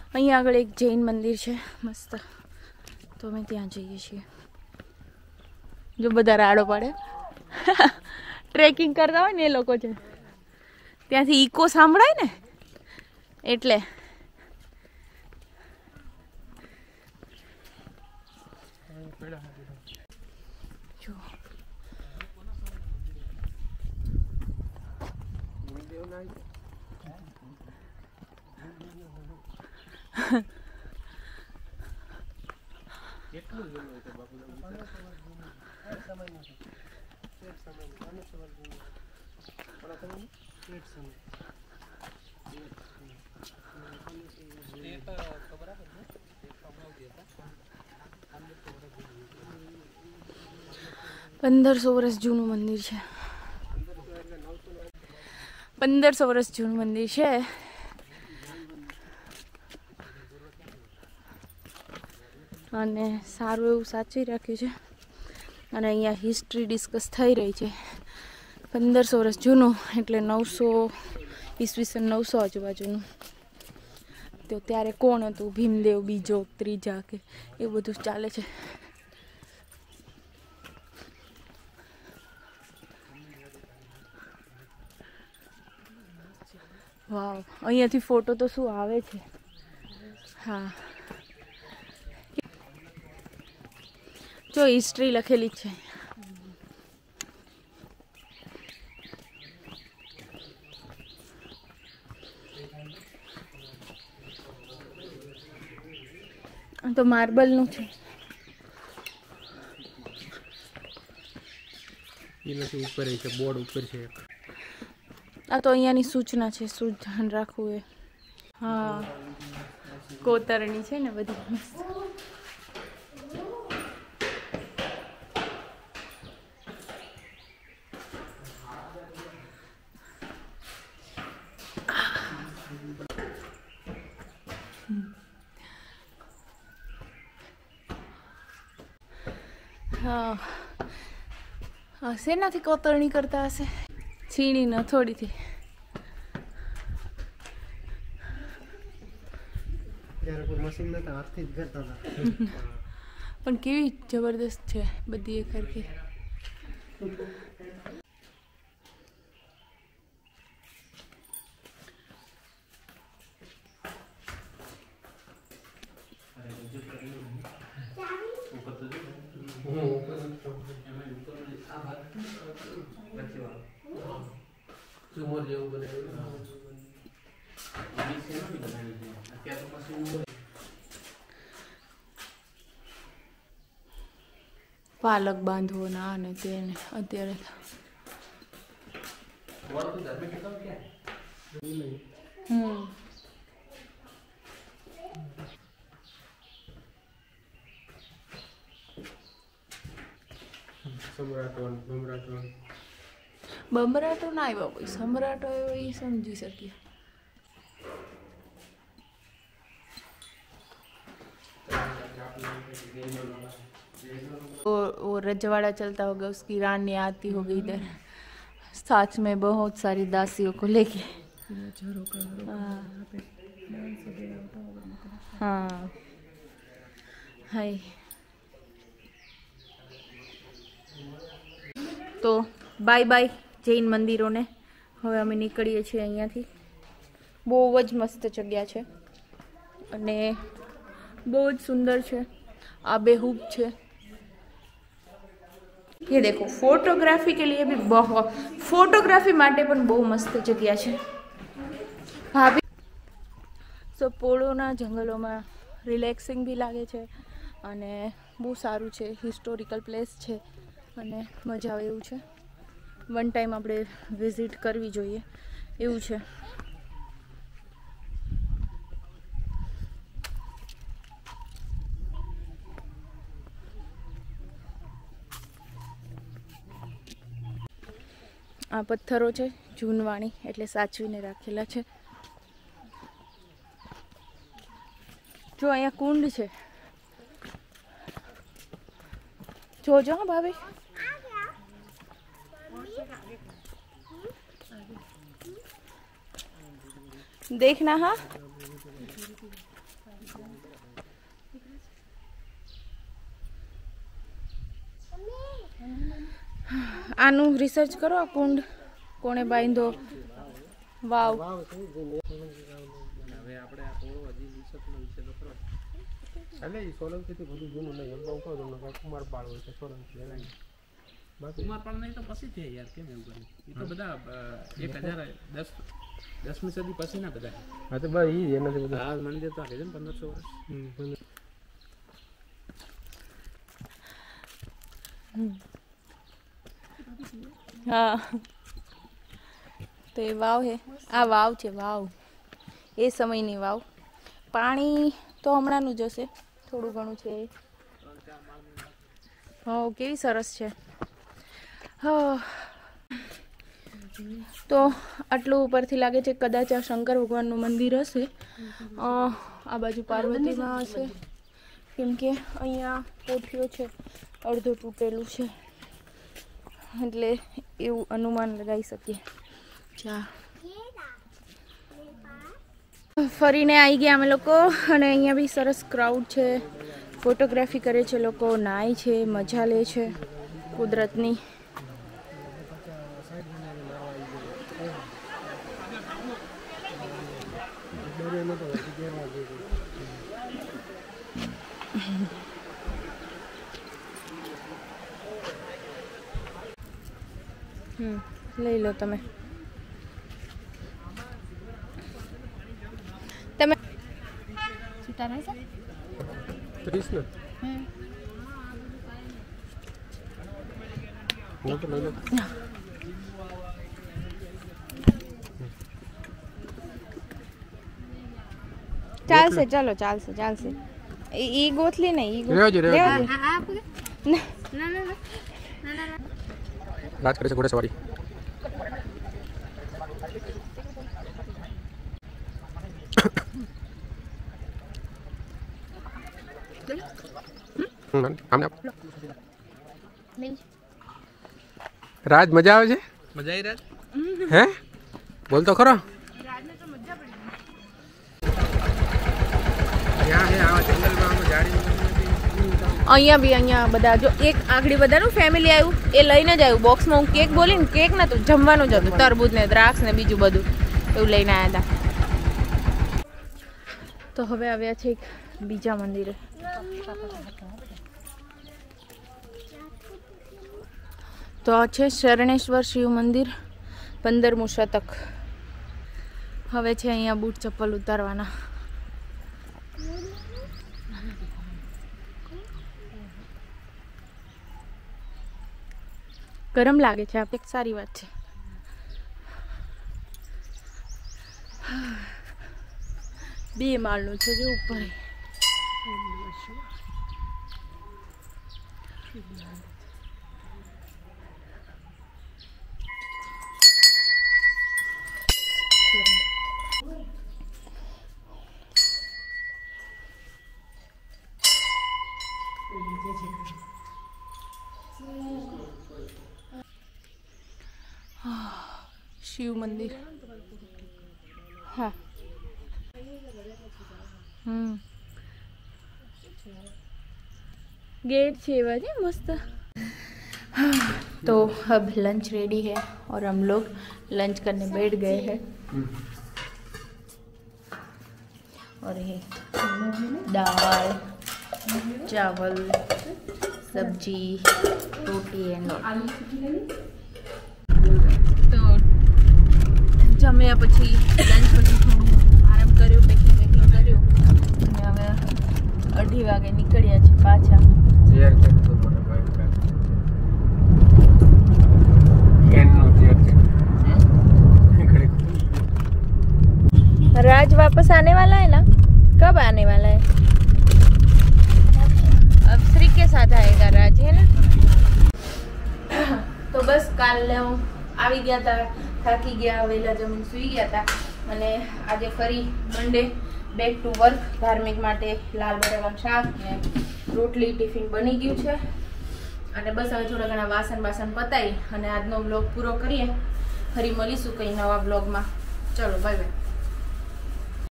અહીંયા આગળ એક જૈન મંદિર છે મસ્ત, તો અમે ત્યાં જઈએ છીએ. જો બધા રાડો પાડે ટ્રેકિંગ કરતા હોય ને એ લોકો છે. ત્યાંથી ઇકો સાંભળાય ને એટલે. જો ₹1500 વર્ષ જૂનું મંદિર છે. 1500 વર્ષ જૂનું મંદિર છે. અને સારું એવું સાચવી રાખ્યું છે. અને અહીંયા હિસ્ટ્રી ડિસ્કસ થઈ રહી છે. 1500 વર્ષ જૂનું એટલે 900 ઈસવીસન 900 આજુબાજુનું. તો ત્યારે કોણ હતું, ભીમદેવ બીજો, ત્રીજા કે એ બધું ચાલે છે. વાવ, અહીંયાથી ફોટો તો શું આવે છે. હા, જો હિસ્ટ્રી લખેલી છે. તો માર્બલનું છે. ઉપર છે, બોર્ડ ઉપર છે. આ તો અહીંયાની સૂચના છે, શું ધ્યાન રાખવું એ. હા, કોતરણી છે ને બધી મસ્ત. હા, શેનાથી કોતરણી કરતા હશે? છીણી ન થોડીથી. પણ કેવી જબરદસ્ત છે બધી એક સરખી. પાલક બાંધવો ના ને તેને અત્યારે બમરાટો ના આવ્યો, કોઈ સમ્રાટો આવ્યો એ સમજી શકીએ. वो रजवाड़ा चलता होगा, उसकी रानी आती होगी इधर, साथ में बहुत सारी दासियों को लेके. हाँ, हाय. તો બાય બાય જૈન મંદિરોને. હવે અમે નીકળીએ છીએ અહીંયાથી. બહુ જ મસ્ત જગ્યા છે અને બહુ જ સુંદર છે, આબેહૂબ છે. ये देखो, फोटोग्राफी के लिए भी बहुत, फोटोग्राफी માટે પણ બહુ મસ્ત જગ્યા છે ભાભી. સો પોળોના જંગલોમાં રિલેક્સિંગ બી લાગે છે અને બહુ સારું છે, હિસ્ટોરિકલ પ્લેસ છે અને મજા આવે એવું છે. વન ટાઈમ આપણે વિઝિટ કરવી જોઈએ એવું છે. આ પથ્થરો છે જૂનવાણી, એટલે સાચવીને રાખેલા છે. જો અહીંયા કુંડ છે, જોજો હા ભાભી. देखना हाँ. આનું રિસર્ચ કરો આ કુંડ કોણે બાંધ્યો વાવ હવે આપણે આ પોળો હજી રિસર્ચનો વિષય તો ખરો એટલે એ સોલંકીથી બધું જૂનું નહીં એમ કહું તમને કુમારપાળ હોય છે સોલંકી એના બાકી કુમારપાળ નહીં તો પછી છે યાર કેમ એવું કર્યું એ તો બધા 10મી સદી પછીના બધા હા તો ભાઈ એનાથી બધા હા મંદિર તો આગળ 1500 વર્ષ હા તો એ વાવ હે આ વાવ છે વાવ એ સમયની વાવ પાણી તો હમણાંનું જ હશે થોડું ઘણું છે હા કેવી સરસ છે હા તો આટલું ઉપરથી લાગે છે કદાચ આ શંકર ભગવાનનું મંદિર હશે આ બાજુ પાર્વતીમાં હશે કેમ કે અહીંયા કોઠીઓ છે અડધું તૂટેલું છે એટલે એવું અનુમાન લગાવી શકીએ ચા ફરીને આવી ગયા અમે લોકો અને અહીંયા બી સરસ ક્રાઉડ છે ફોટોગ્રાફી કરે છે લોકો નાય છે મજા લે છે કુદરતની લઈ લો તમે તમે સીતારામ સર 30 ને હું તો લઈ લો ચાલશે ચાલો ચાલશે ચાલશે ઈ ગોથલી નહીં ઈ રાજ કરે છે ઘોડેસવારી રાજ મજા આવે છે મજા આવી રાજ હે બોલ તો ખરો અહીંયા બધા જો એક આખડી બધાનું ફેમિલી આવ્યું એ લઈને જ આવ્યું બોક્સમાં હું કેક બોલીને કેક નતું જમવાનું જ હતું તરબૂચ ને દ્રાક્ષ ને બીજું બધું એવું લઈને આવ્યા હતા તો હવે આવ્યા છે એક બીજા મંદિરે તો આ છે શરણેશ્વર શિવ મંદિર 15મું શતક હવે છે અહીંયા બૂટ ચપ્પલ ઉતારવાના ગરમ લાગે છે આ એક સારી વાત છે બે માળનું છે જો ઉપર શિવ મંદિર હા गेट छेवा जी मस्त। तो अब लंच रेडी है और हम लोग लंच करने बैठ गए हैं। और ये दाल चावल सब्जी रोटी एंड तो जम्या पछी लंच पछी थोड़ું आराम કર્યો પેકિંગ કર્યો અને હવે 2:30 વાગે નીકળ્યા છે પાછા। શેર કરતો મને ભાઈ કેન નો શેર राज वापस आने वाला है ना? कब आने वाला है? अब श्री के साथ आएगा राज, है ना? तो बस काल આવી ગયા હતા, થાકી ગયા, વેલા જમીન સુઈ ગયા હતા અને આજે ફરી મંડે બેક ટુ વર્ક। ધાર્મિક માટે લાલ બટાકાનું શાક ને રોટલી ટિફિન બની ગયું છે અને બસ હવે થોડા ઘણા વાસણ પતાવી અને આજનો વ્લોગ પૂરો કરીએ। ફરી મળીશું કઈ નવા વ્લોગમાં। ચલો બાય બાય।